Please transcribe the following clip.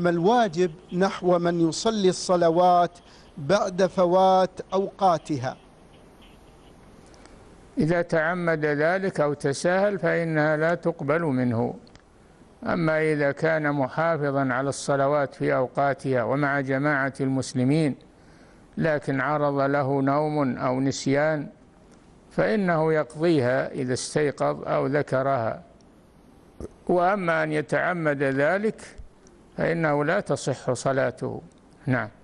ما الواجب نحو من يصلي الصلوات بعد فوات أوقاتها؟ إذا تعمد ذلك أو تساهل فإنها لا تقبل منه. أما إذا كان محافظا على الصلوات في أوقاتها ومع جماعة المسلمين لكن عرض له نوم أو نسيان فإنه يقضيها إذا استيقظ أو ذكرها. وأما أن يتعمد ذلك فإنه لا تصح صلاته. نعم.